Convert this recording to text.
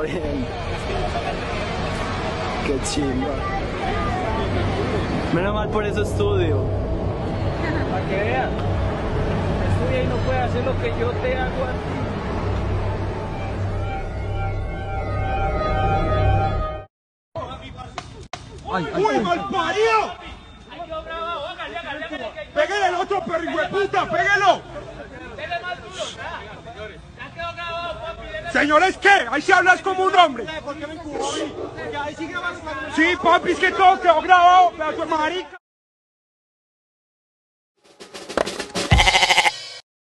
bien. Qué chimba. Menos mal por eso estudio. Para que veas. Estudia y no puede hacer lo que yo te hago a ti. ¡Uy, malparido! ¡Pégale al otro perro, hijo de puta! ¡Pégalo! Señores, ¿qué? Ahí sí hablas como un hombre. Sí, papi, es que todo quedó grabado, pedazo de marica.